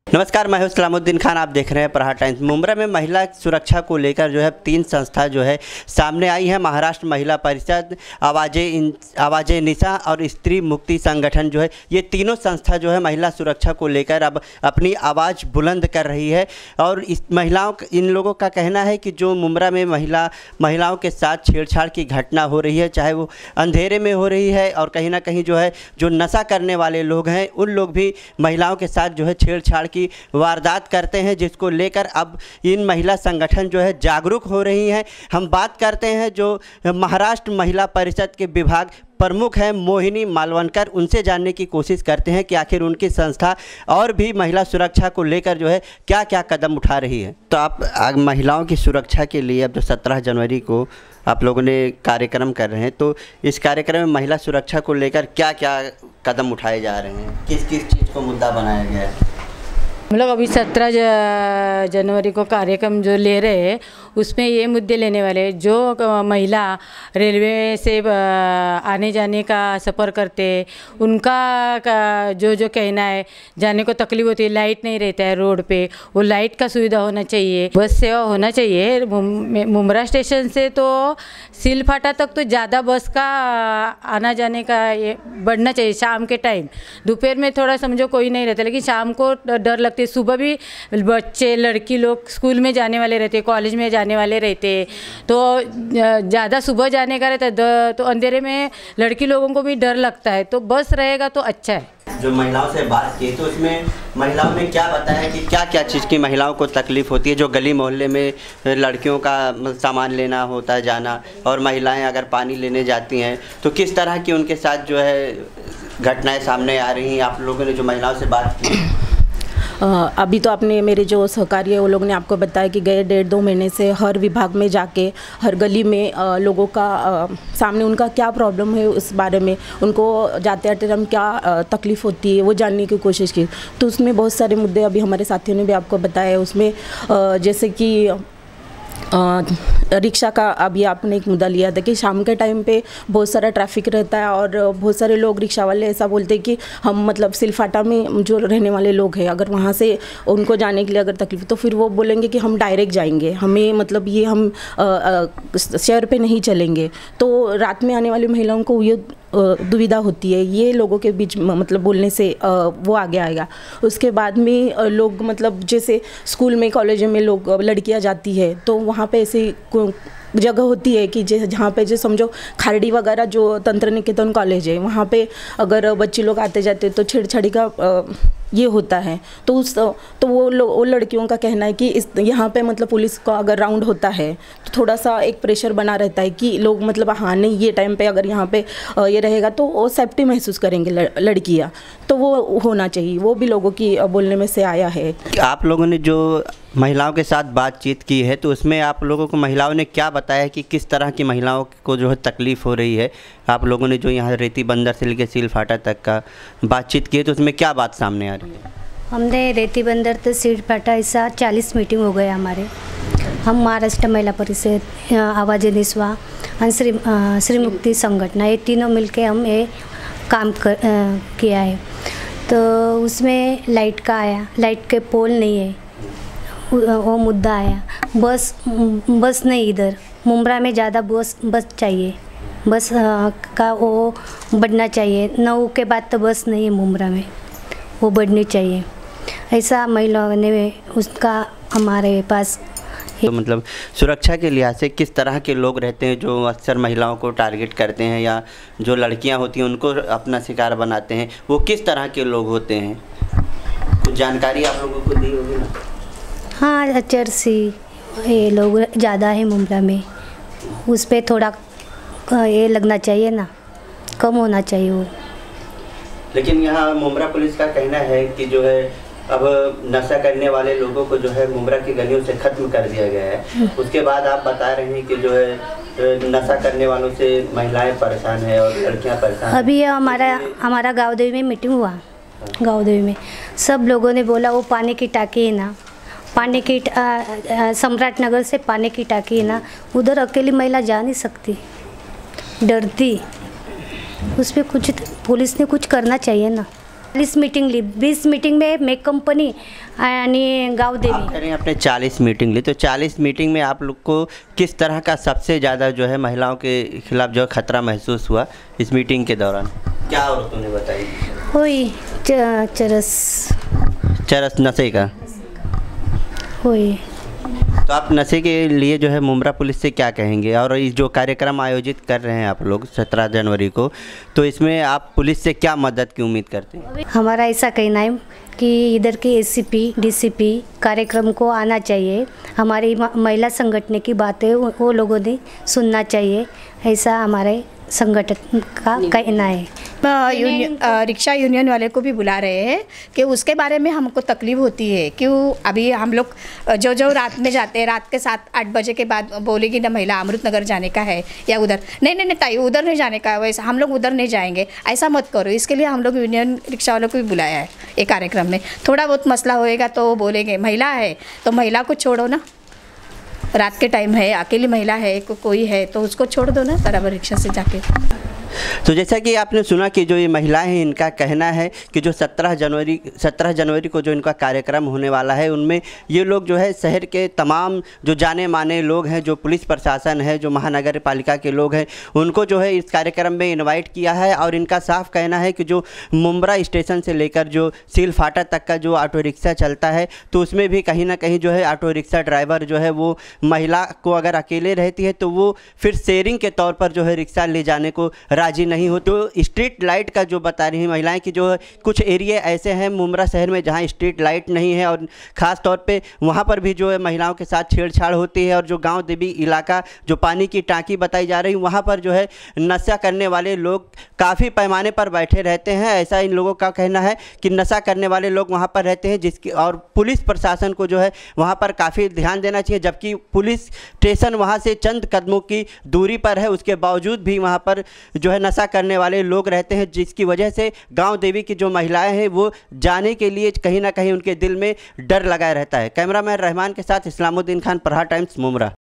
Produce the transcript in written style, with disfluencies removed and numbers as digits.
नमस्कार, मैं हूं सलामुद्दीन खान। आप देख रहे हैं प्रहार टाइम्स। मुंब्रा में महिला सुरक्षा को लेकर जो है 3 संस्था जो है सामने आई है। महाराष्ट्र महिला परिषद, आवाज़े निशा और स्त्री मुक्ति संगठन जो है, ये तीनों संस्था जो है महिला सुरक्षा को लेकर अब अपनी आवाज़ बुलंद कर रही है। और इस इन लोगों का कहना है कि जो मुंब्रा में महिलाओं के साथ छेड़छाड़ की घटना हो रही है, चाहे वो अंधेरे में हो रही है और कहीं ना कहीं जो है जो नशा करने वाले लोग हैं उन लोग भी महिलाओं के साथ जो है छेड़छाड़ की वारदात करते हैं, जिसको लेकर अब इन महिला संगठन जो है जागरूक हो रही हैं। हम बात करते हैं जो महाराष्ट्र महिला परिषद के विभाग प्रमुख हैं मोहिनी मालवणकर, उनसे जानने की कोशिश करते हैं कि आखिर उनकी संस्था और भी महिला सुरक्षा को लेकर जो है क्या क्या कदम उठा रही है। तो आप महिलाओं की सुरक्षा के लिए अब जो 17 जनवरी को आप लोगों ने कार्यक्रम कर रहे हैं, तो इस कार्यक्रम में महिला सुरक्षा को लेकर क्या क्या कदम उठाए जा रहे हैं, किस किस चीज़ को मुद्दा बनाया गया है? हम लोग अभी 17 जनवरी को कार्यक्रम जो ले रहे हैं उसमें ये मुद्दे लेने वाले हैं। जो महिला रेलवे से आने जाने का सफ़र करते हैं उनका जो कहना है, जाने को तकलीफ होती है, लाइट नहीं रहता है रोड पे, वो लाइट का सुविधा होना चाहिए, बस सेवा होना चाहिए। मुंब्रा स्टेशन से तो सिलफाटा तक तो ज़्यादा बस का आना जाने का ये बढ़ना चाहिए। शाम के टाइम, दोपहर में थोड़ा समझो कोई नहीं रहता, लेकिन शाम को डर लगता। सुबह भी बच्चे लड़की लोग स्कूल में जाने वाले रहते, कॉलेज में जाने वाले रहते, तो ज़्यादा सुबह जाने का रहता है तो अंधेरे में लड़की लोगों को भी डर लगता है। तो बस रहेगा तो अच्छा है। जो महिलाओं से बात की तो उसमें महिलाओं ने क्या बताया कि क्या क्या चीज़ की महिलाओं को तकलीफ़ होती है? जो गली मोहल्ले में लड़कियों का सामान लेना होता है जाना, और महिलाएं अगर पानी लेने जाती हैं तो किस तरह की उनके साथ जो है घटनाएं सामने आ रही हैं? आप लोगों ने जो महिलाओं से बात की, अभी तो आपने मेरे जो सहकारी है वो लोग ने आपको बताया कि गए 1.5-2 महीने से हर विभाग में जाके हर गली में लोगों का सामने उनका क्या प्रॉब्लम है उस बारे में, उनको जाते आते टाइम क्या तकलीफ़ होती है वो जानने की कोशिश की। तो उसमें बहुत सारे मुद्दे अभी हमारे साथियों ने भी आपको बताया। उसमें जैसे कि रिक्शा का अभी आपने एक मुद्दा लिया था कि शाम के टाइम पे बहुत सारा ट्रैफिक रहता है और बहुत सारे लोग रिक्शा वाले ऐसा बोलते हैं कि हम मतलब सिलफाटा में जो रहने वाले लोग हैं अगर वहाँ से उनको जाने के लिए अगर तकलीफ तो फिर वो बोलेंगे कि हम डायरेक्ट जाएंगे, हमें मतलब ये हम शहर पे नहीं चलेंगे। तो रात में आने वाली महिलाओं को ये दुविधा होती है। ये लोगों के बीच मतलब बोलने से वो आगे आएगा। उसके बाद में लोग मतलब जैसे स्कूल में कॉलेज में लोग लड़कियां जाती है तो वहाँ पे ऐसी जगह होती है कि जहाँ पे जो समझो खारडी वगैरह जो तंत्र निकेतन कॉलेज है वहाँ पे अगर बच्चे लोग आते जाते तो छेड़छाड़ी का ये होता है। तो वो लड़कियों का कहना है कि इस यहाँ पे मतलब पुलिस का अगर राउंड होता है तो थोड़ा सा एक प्रेशर बना रहता है कि लोग मतलब हाँ नहीं ये टाइम पे अगर यहाँ पे ये रहेगा तो वो सेफ्टी महसूस करेंगे लड़कियाँ, तो वो होना चाहिए। वो भी लोगों की बोलने में से आया है। आप लोगों ने जो महिलाओं के साथ बातचीत की है तो उसमें आप लोगों को महिलाओं ने क्या बताया कि किस तरह की महिलाओं को जो है तकलीफ़ हो रही है? आप लोगों ने जो यहाँ रेती बंदर से लेकर सिलफाटा तक का बातचीत की है तो उसमें क्या बात सामने आ रही है? हमने रेती बंदर से सिलफाटा ऐसा 40 मीटिंग हो गए हमारे। हम महाराष्ट्र महिला परिषद, आवाज़े निशा और श्री मुक्ति संगठन, ये तीनों मिलके हम ये काम किया है। तो उसमें लाइट का आया, लाइट के पोल नहीं है वो मुद्दा आया। बस नहीं, इधर मुंब्रा में ज़्यादा बस चाहिए, बस का वो बढ़ना चाहिए। 9 के बाद तो बस नहीं है मुंब्रा में, वो बढ़नी चाहिए। ऐसा महिलाओं ने उसका हमारे पास तो मतलब सुरक्षा के लिहाज से किस तरह के लोग रहते हैं जो अक्सर महिलाओं को टारगेट करते हैं या जो लड़कियां होती हैं उनको अपना शिकार बनाते हैं, वो किस तरह के लोग होते हैं? कुछ जानकारी आप लोगों को दी होगी ना? हाँ, चर्सी ये लोग ज़्यादा है मुंब्रा में, उस पर थोड़ा ये लगना चाहिए ना, कम होना चाहिए वो। लेकिन यहाँ मुंब्रा पुलिस का कहना है कि जो है अब नशा करने वाले लोगों को जो है मुंब्रा की गलियों से ख़त्म कर दिया गया है। उसके बाद आप बता रहे हैं कि जो है नशा करने वालों से महिलाएं परेशान है और लड़कियां परेशान। अभी हमारा गाँवदेवी में मीटिंग हुआ, गाँवदेवी में सब लोगों ने बोला वो पानी की टाकी है ना, पानी की सम्राट नगर से पानी की टाकी है ना, उधर अकेली महिला जा नहीं सकती, डरती। उस पर कुछ पुलिस ने कुछ करना चाहिए ना। 40 मीटिंग ली, 20 मीटिंग में मेक कंपनी आणि गावदेवी। आप कह रहे हैं आपने 40 मीटिंग ली, तो 40 मीटिंग में आप लोग को किस तरह का सबसे ज़्यादा जो है महिलाओं के खिलाफ जो खतरा महसूस हुआ इस मीटिंग के दौरान? क्या औरतों ने बताई? हुई चरस नशे का हुई। तो आप नशे के लिए जो है मुमरा पुलिस से क्या कहेंगे? और इस जो कार्यक्रम आयोजित कर रहे हैं आप लोग 17 जनवरी को, तो इसमें आप पुलिस से क्या मदद की उम्मीद करते हैं? हमारा ऐसा कहना है कि इधर के एसीपी डीसीपी कार्यक्रम को आना चाहिए, हमारी महिला संगठन की बातें वो लोगों ने सुनना चाहिए, ऐसा हमारे संगठन का कहना है। रिक्शा यूनियन वाले को भी बुला रहे हैं कि उसके बारे में हमको तकलीफ़ होती है। क्यों अभी हम लोग जो रात में जाते हैं, रात के 7-8 बजे के बाद बोलेगी ना महिला अमृतनगर जाने का है या उधर नहीं ताई उधर नहीं जाने का है, वैसा हम लोग उधर नहीं जाएंगे, ऐसा मत करो। इसके लिए हम लोग यूनियन रिक्शा वालों को भी बुलाया है एक कार्यक्रम में। थोड़ा बहुत मसला होएगा तो बोलेंगे, महिला है तो महिला को छोड़ो ना, रात के टाइम है, अकेली महिला है, कोई है तो उसको छोड़ दो ना बराबर रिक्शा से जाके। तो जैसा कि आपने सुना कि जो ये महिलाएं हैं, इनका कहना है कि जो 17 जनवरी को जो इनका कार्यक्रम होने वाला है, उनमें ये लोग जो है शहर के तमाम जो जाने माने लोग हैं, जो पुलिस प्रशासन है, जो महानगर पालिका के लोग हैं, उनको जो है इस कार्यक्रम में इनवाइट किया है। और इनका साफ कहना है कि जो मुमरा स्टेशन से लेकर जो सील फाटा तक का जो ऑटो रिक्शा चलता है, तो उसमें भी कहीं ना कहीं जो है ऑटो रिक्शा ड्राइवर जो है वो महिला को अगर अकेले रहती है तो वो फिर शेयरिंग के तौर पर जो है रिक्शा ले जाने को राजी नहीं हो। तो स्ट्रीट लाइट का जो बता रही हैं महिलाएं कि जो कुछ एरिया ऐसे हैं मुमरा शहर में जहां स्ट्रीट लाइट नहीं है, और ख़ास तौर पे वहां पर भी जो है महिलाओं के साथ छेड़छाड़ होती है। और जो गांव देवी इलाका जो पानी की टांकी बताई जा रही, वहां पर जो है नशा करने वाले लोग काफ़ी पैमाने पर बैठे रहते हैं, ऐसा इन लोगों का कहना है कि नशा करने वाले लोग वहाँ पर रहते हैं, जिसकी और पुलिस प्रशासन को जो है वहाँ पर काफ़ी ध्यान देना चाहिए। जबकि पुलिस स्टेशन वहाँ से चंद कदमों की दूरी पर है, उसके बावजूद भी वहाँ पर जो है नशा करने वाले लोग रहते हैं, जिसकी वजह से गांव देवी की जो महिलाएं हैं वो जाने के लिए कहीं ना कहीं उनके दिल में डर लगा रहता है। कैमरामैन रहमान के साथ इस्लामुद्दीन खान, प्रहार टाइम्स, मुमरा।